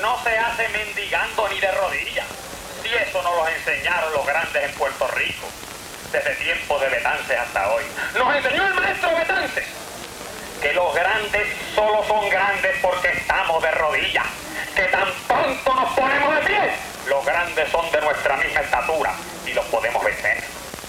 no se hace mendigando ni de rodillas. Y eso nos lo enseñaron los grandes en Puerto Rico, desde tiempos de Betances hasta hoy. Nos enseñó el maestro Betances que los grandes solo son grandes porque estamos de rodillas, que tan pronto nos ponemos de pie, los grandes son de nuestra misma estatura y los podemos vencer.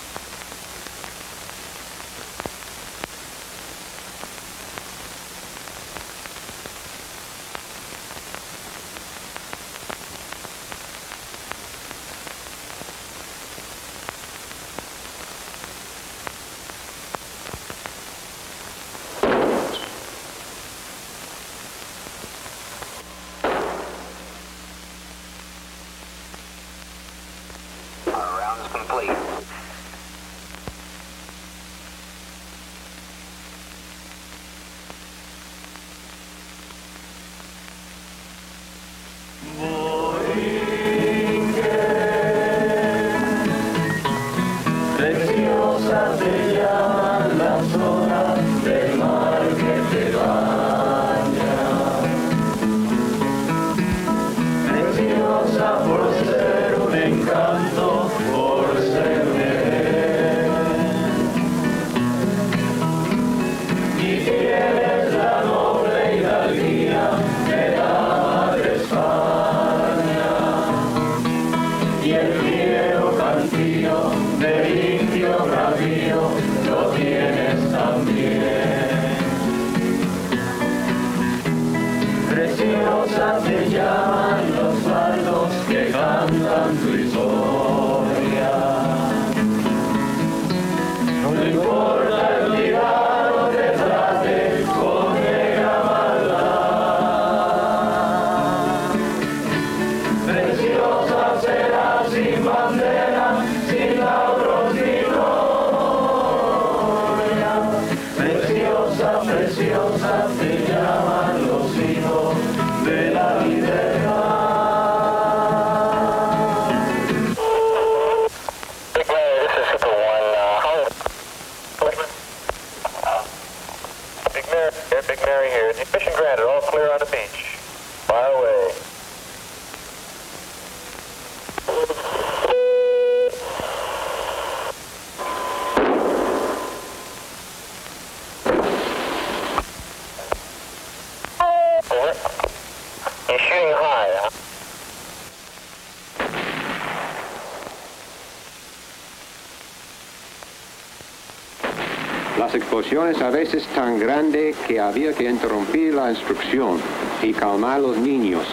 Las explosiones a veces tan grandes que había que interrumpir la instrucción y calmar a los niños.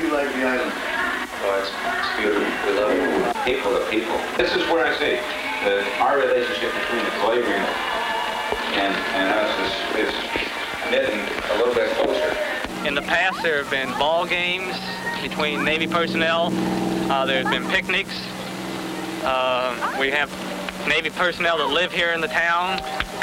People to people. This is where I say that our relationship between the slavery and us is knitting a little bit closer. In the past, there have been ball games between Navy personnel. There have been picnics. We have Navy personnel that live here in the town.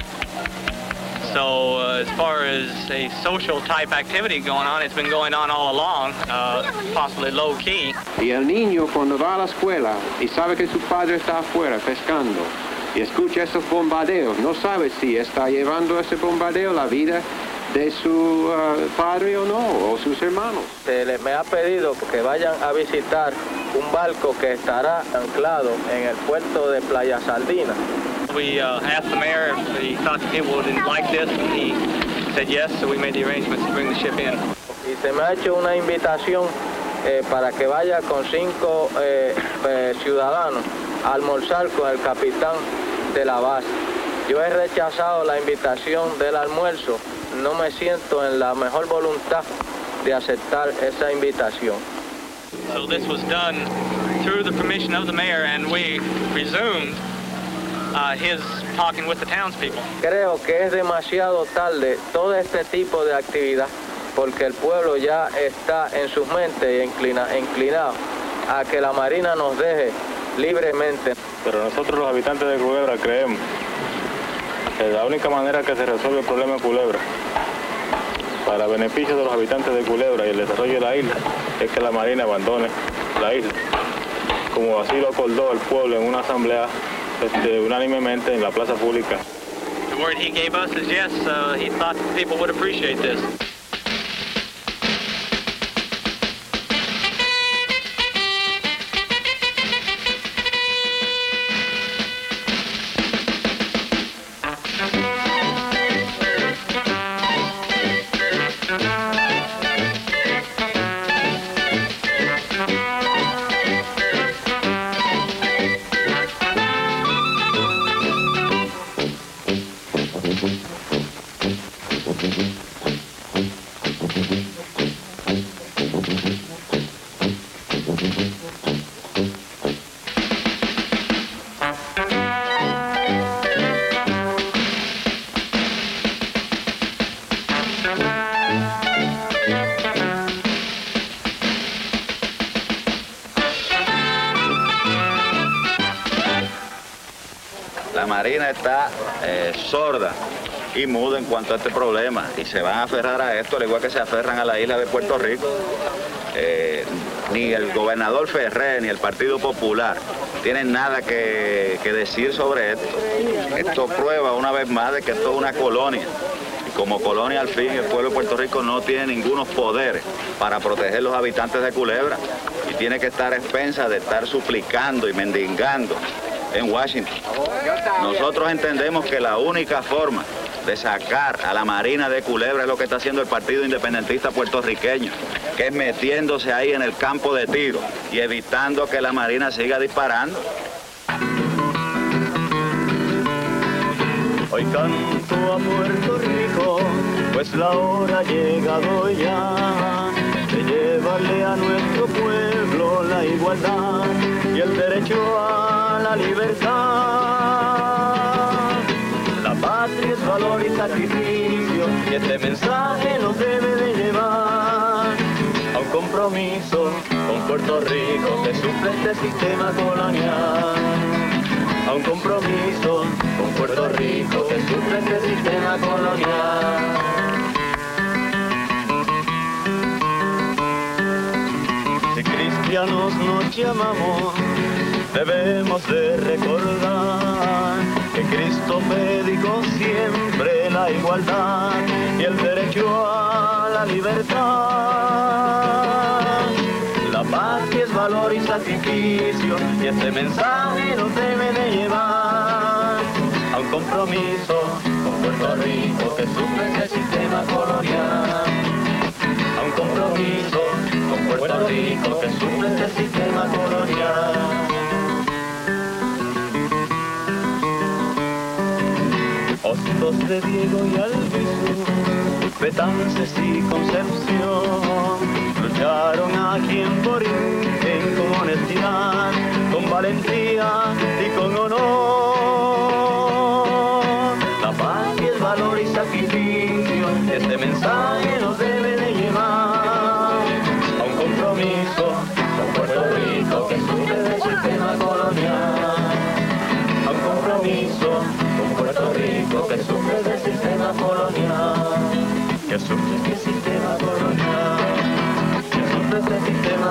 So as far as a social type activity going on, it's been going on all along, possibly low key. Y el niño cuando va a la escuela y sabe que su padre está afuera pescando y escucha esos bombardeos, no sabe si está llevando ese bombardeo la vida de su padre o no, o sus hermanos. Se me ha pedido que vayan a visitar un barco que estará anclado en el puerto de Playa Sardina. We asked the mayor if he thought the people would like this, and he said yes, so we made the arrangements to bring the ship in. Y se me ha hecho una invitación para que vaya con 5 ciudadanos a almorzar con el capitán de la base. Yo he rechazado la invitación del almuerzo, no me siento en la mejor voluntad de aceptar esa invitación. So this was done through the permission of the mayor, and we presumed his talking with the townspeople. Creo que es demasiado tarde todo este tipo de actividad, porque el pueblo ya está en sus mentes inclinado a que la Marina nos deje libremente. Pero nosotros los habitantes de Culebra creemos que la única manera que se resuelve el problema de Culebra, para beneficio de los habitantes de Culebra y el desarrollo de la isla, es que la Marina abandone la isla, como así lo acordó el pueblo en una asamblea unánimemente en la plaza pública. The word he gave us is yes, he thought people would appreciate this. Marina está sorda y muda en cuanto a este problema, y se van a aferrar a esto, al igual que se aferran a la isla de Puerto Rico. Ni el gobernador Ferrer ni el Partido Popular tienen nada que decir sobre esto. Esto prueba una vez más de que esto es una colonia. Y como colonia, al fin, el pueblo de Puerto Rico no tiene ningunos poderes para proteger los habitantes de Culebra y tiene que estar a expensas de estar suplicando y mendigando en Washington. Nosotros entendemos que la única forma de sacar a la Marina de Culebra es lo que está haciendo el Partido Independentista puertorriqueño, que es metiéndose ahí en el campo de tiro y evitando que la Marina siga disparando. Hoy canto a Puerto Rico, pues la hora ha llegado ya de llevarle a nuestro pueblo la igualdad y el derecho a la libertad. La patria es valor y sacrificio, y este mensaje nos debe de llevar a un compromiso con Puerto Rico que sufre este sistema colonial. A un compromiso con Puerto Rico que sufre este sistema colonial. Si cristianos nos llamamos, debemos de recordar que Cristo predicó siempre la igualdad y el derecho a la libertad. La paz es valor y sacrificio, y este mensaje nos debe de llevar a un compromiso con Puerto Rico que sufre ese sistema colonial. A un compromiso con Puerto Rico que sufre ese sistema colonial. Hostos de Diego y Albizu, Betances y Concepción, lucharon aquí en Borinquen con honestidad, con valentía y con honor. La paz y el valor y sacrificio, este mensaje nos debe de llevar a un compromiso con Puerto Rico que sufre del sistema colonial. A un compromiso con Puerto Rico que sufre del sistema colonial. Que sufre este sistema colonial. Que sufre este sistema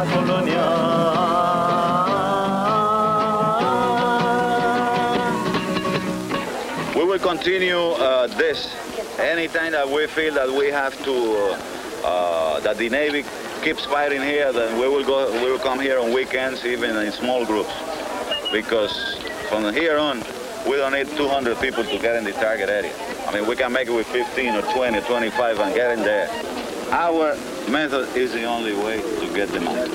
colonial. We will continue this anytime that we feel that we have to, that the Navy keeps fighting here, then we will come here on weekends, even in small groups, because from here on, we don't need 200 people to get in the target area. I mean, we can make it with 15 or 20, 25 and get in there. Our method is the only way to get them out.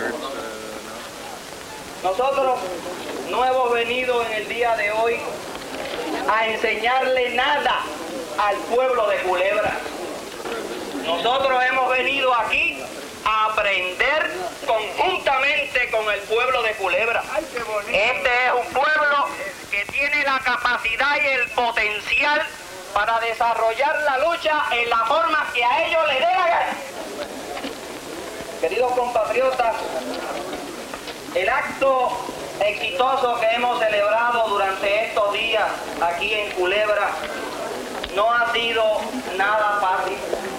Nosotros no hemos venido en el día de hoy a enseñarle nada al pueblo de Culebra. Nosotros hemos venido aquí a aprender conjuntamente con el pueblo de Culebra. Este es un pueblo que tiene la capacidad y el potencial para desarrollar la lucha en la forma que a ellos les dé la gana. Queridos compatriotas, el acto exitoso que hemos celebrado durante estos días aquí en Culebra no ha sido nada fácil.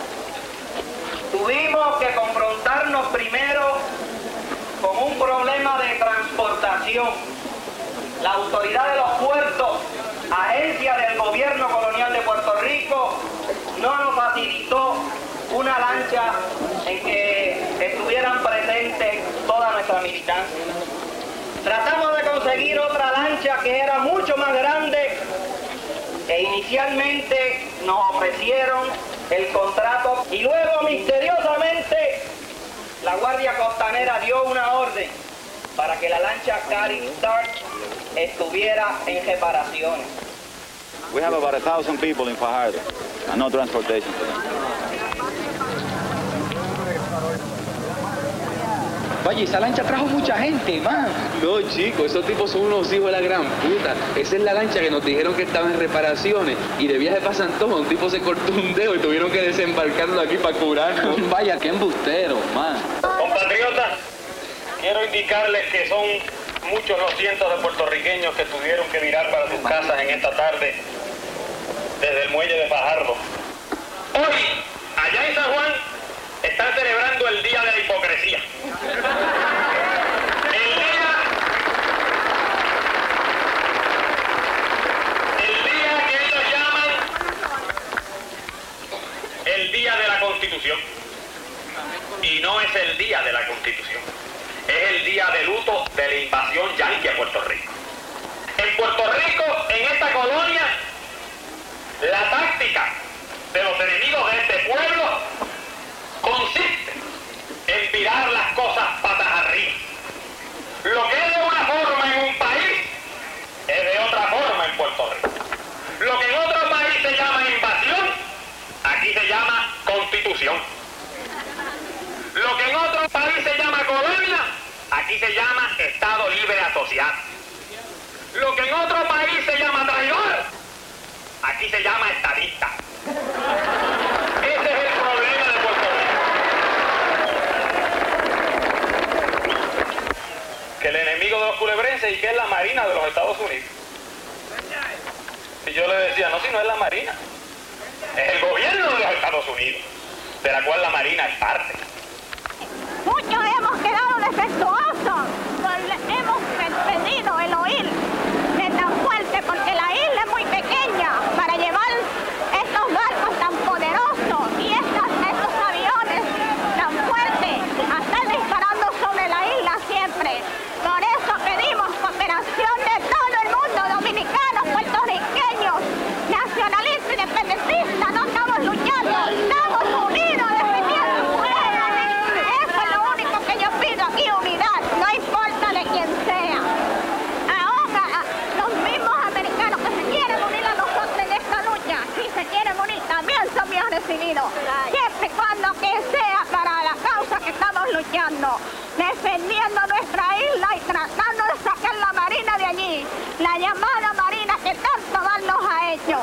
Tuvimos que confrontarnos primero con un problema de transportación. La autoridad de los puertos, agencia del gobierno colonial de Puerto Rico, no nos facilitó una lancha en que estuvieran presentes toda nuestra militancia. Tratamos de conseguir otra lancha que era mucho más grande e inicialmente nos ofrecieron el contrato y luego misteriosamente la Guardia Costanera dio una orden para que la lancha Cary Stark estuviera en reparaciones. We have about 1,000 people in Fajardo and no transportation for them. Oye, esa lancha trajo mucha gente, man. No, chicos, esos tipos son unos hijos de la gran puta. Esa es la lancha que nos dijeron que estaba en reparaciones y de viaje para San Tomás un tipo se cortó un dedo y tuvieron que desembarcarlo aquí para curarnos. Vaya, qué embustero, man. Compatriotas, quiero indicarles que son muchos los cientos de puertorriqueños que tuvieron que virar para sus casas en esta tarde desde el muelle de Fajardo. Hoy, allá en San Juan, están celebrando el Día de la Hipocresía. El día que ellos llaman el Día de la Constitución. Y no es el Día de la Constitución. Es el día de luto de la invasión yanqui a Puerto Rico. En Puerto Rico, en esta colonia, la táctica de los enemigos de este pueblo consiste en virar las cosas patas arriba. Lo que es de una forma en un país es de otra forma en Puerto Rico. Lo que en otro país se llama invasión, aquí se llama constitución. Lo que en otro país se llama colonia, aquí se llama Estado Libre Asociado. Lo que en otro país se llama traidor, aquí se llama estadista. Ese es el problema de Puerto Rico. Que el enemigo de los culebrenses y que es la Marina de los Estados Unidos. Y yo le decía, no, si no es la Marina, es el gobierno de los Estados Unidos, de la cual la Marina es parte. Muchos hemos quedado defectuosos, hemos perdido el oír de tan fuerte porque la isla es muy pequeña para llevar estos barcos tan poderosos y estos aviones tan fuertes a estar disparando sobre la isla siempre. Por eso pedimos cooperación de todo el mundo, dominicanos, puertorriqueños, nacionalistas, independentistas, no estamos luchando, estamos unidos defendiendo el pueblo. Eso es lo único que yo pido aquí, unidad, no importa de quién sea. Ahora, los mismos americanos que se quieren unir a nosotros en esta lucha, si se quieren unir, también son bien recibidos, siempre y cuando que sea para la causa que estamos luchando, defendiendo nuestra isla y tratando de sacar la Marina de allí, la llamada Marina que tanto mal nos ha hecho.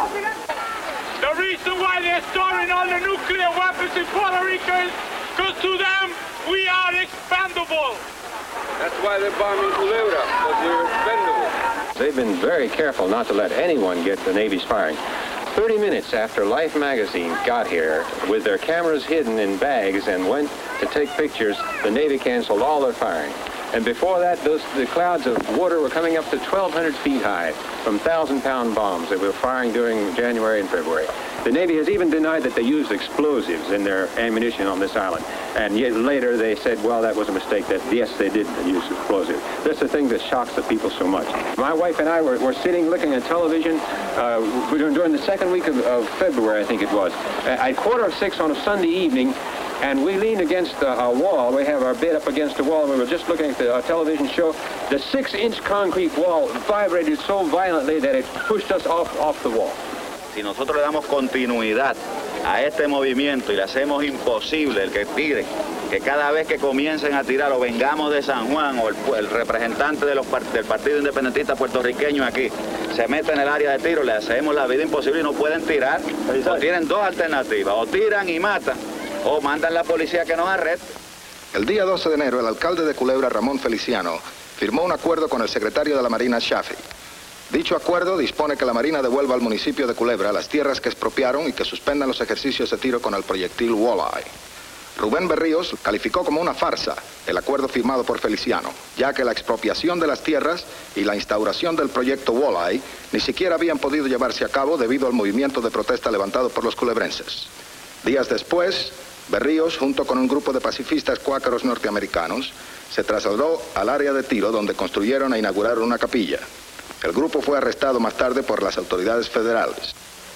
The reason why they're storing all the nuclear weapons in Puerto Rico is because to them we are expendable. That's why they're bombing Culebra, because we're expendable. They've been very careful not to let anyone get the Navy's firing. 30 minutes after Life magazine got here, with their cameras hidden in bags and went to take pictures, the Navy canceled all their firing. And before that, the clouds of water were coming up to 1,200 feet high from 1,000-pound bombs that were firing during January and February. The Navy has even denied that they used explosives in their ammunition on this island. And yet later they said, well, that was a mistake, that yes, they did use explosives. That's the thing that shocks the people so much. My wife and I were sitting looking at television during the second week of February, I think it was, at 5:45 on a Sunday evening, and we leaned against a wall. We have our bed up against a wall. We were just looking at the television show. The 6-inch concrete wall vibrated so violently that it pushed us off the wall. Si nosotros le damos continuidad a este movimiento y le hacemos imposible el que tiren, que cada vez que comiencen a tirar o vengamos de San Juan o el representante del Partido Independentista puertorriqueño aquí se mete en el área de tiro, le hacemos la vida imposible y no pueden tirar. O tienen dos alternativas, o tiran y matan, o mandan la policía que nos arreste. El día 12 de enero, el alcalde de Culebra, Ramón Feliciano, firmó un acuerdo con el secretario de la Marina, Shafi. Dicho acuerdo dispone que la Marina devuelva al municipio de Culebra las tierras que expropiaron y que suspendan los ejercicios de tiro con el proyectil Walleye. Rubén Berríos calificó como una farsa el acuerdo firmado por Feliciano, ya que la expropiación de las tierras y la instauración del proyecto Walleye ni siquiera habían podido llevarse a cabo debido al movimiento de protesta levantado por los culebrenses. Días después, Berríos, junto con un grupo de pacifistas cuáqueros norteamericanos, se trasladó al área de tiro donde construyeron e inauguraron una capilla. El grupo fue arrestado más tarde por las autoridades federales.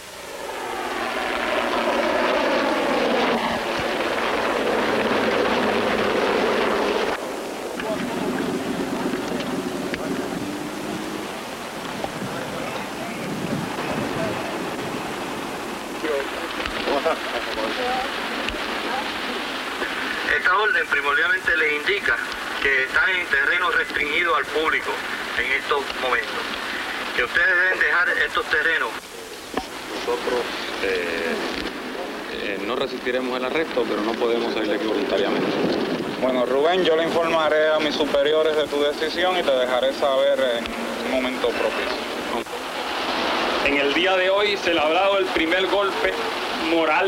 Esta orden primordialmente le indica que están en terreno restringido al público en estos momentos, que ustedes deben dejar estos terrenos. Nosotros no resistiremos el arresto, pero no podemos salir de aquí voluntariamente. Bueno, Rubén, yo le informaré a mis superiores de tu decisión y te dejaré saber en un momento propicio. En el día de hoy se le ha dado el primer golpe moral.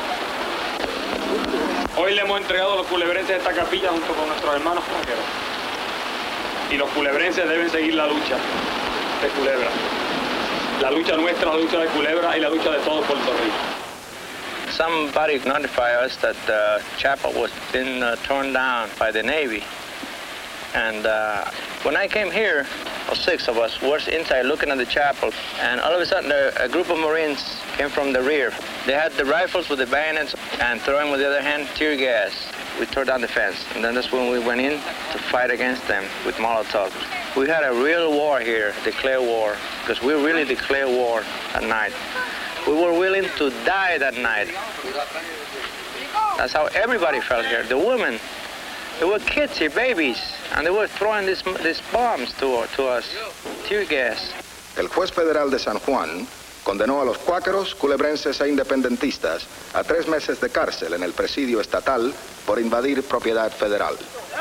Hoy le hemos entregado a los culebrenses esta capilla junto con nuestros hermanos franqueros. Y los culebrenses deben seguir la lucha de Culebra. La lucha nuestra, la lucha de Culebra y la lucha de todo Puerto Rico. Somebody notified us that the chapel was been torn down by the Navy. And when I came here, 6 of us were inside looking at the chapel, and all of a sudden a group of Marines came from the rear. They had the rifles with the bayonets and throwing with the other hand tear gas. We tore down the fence, and then that's when we went in to fight against them with Molotov. We had a real war here, declare war, because we really declare war at night. We were willing to die that night. That's how everybody felt here. The women, there were kids here, babies, and they were throwing these bombs to us, tear gas. El juez federal de San Juan condenó a los cuáqueros, culebrenses e independentistas a 3 meses de cárcel en el presidio estatal por invadir propiedad federal.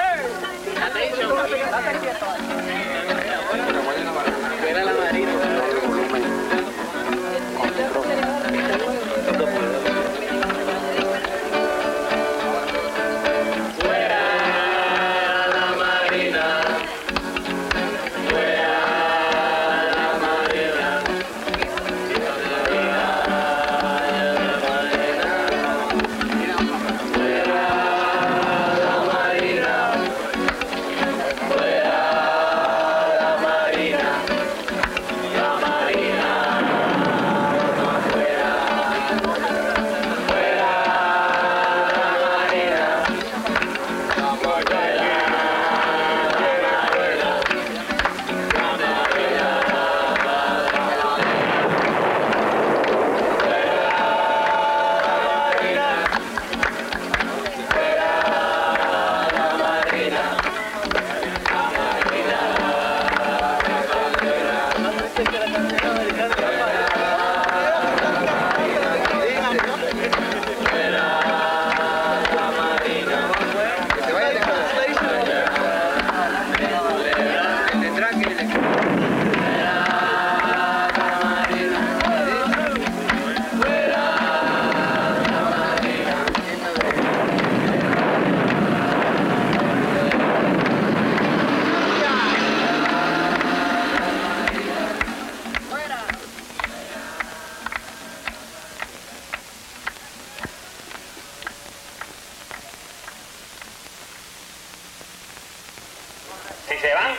Si se van,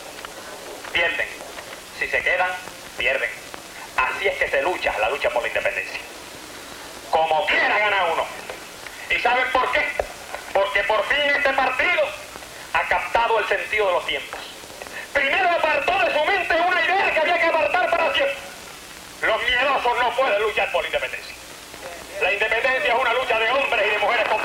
pierden. Si se quedan, pierden. Así es que se lucha, la lucha por la independencia. Como quiera gana uno. ¿Y saben por qué? Porque por fin este partido ha captado el sentido de los tiempos. Primero apartó de su mente una idea que había que apartar para siempre. Los miedosos no pueden luchar por la independencia. La independencia es una lucha de hombres y de mujeres